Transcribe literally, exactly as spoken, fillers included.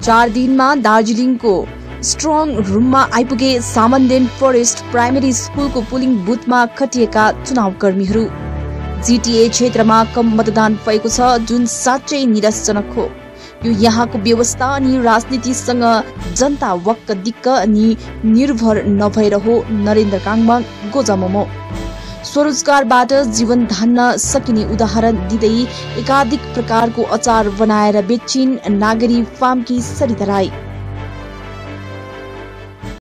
चार दिनमा दार्जिलिङको स्ट्रङ रुममा आइपुगे सामनडेन फरेस्ट प्राइमेरी स्कुलको पोलिङ बुथमा खटिएका चुनाव कर्मीहरू। जीटीए क्षेत्रमा कम मतदान भएको छ, जुन साँच्चै निराशजनक हो। यो यहाँको व्यवस्था अनि राजनीतिसँग जनता वक्क दिक्क अनि निर्भर नभएर हो। नरेन्द्र काङमा गोजामोमो। स्वरोजगारबाट जीवन धान्न सकिने उदाहरण दिँदै एकाधिक प्रकारको अचार बनाएर बेचिन् नागरी फार्मकी सरिता राई।